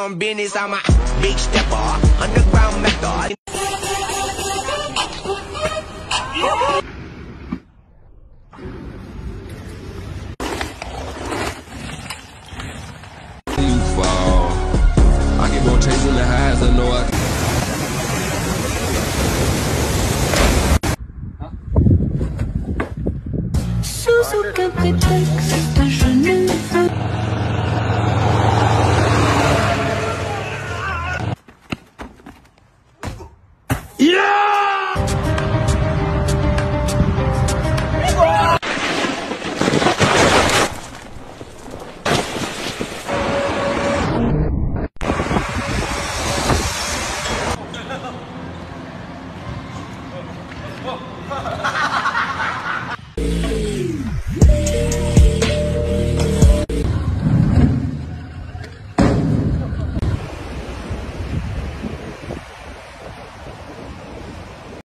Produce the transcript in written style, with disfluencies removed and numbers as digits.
own business. I'm a big stepper, underground method. You fall. I get more chasing the highs. I know I. Sous aucun prétexte, je ne veux.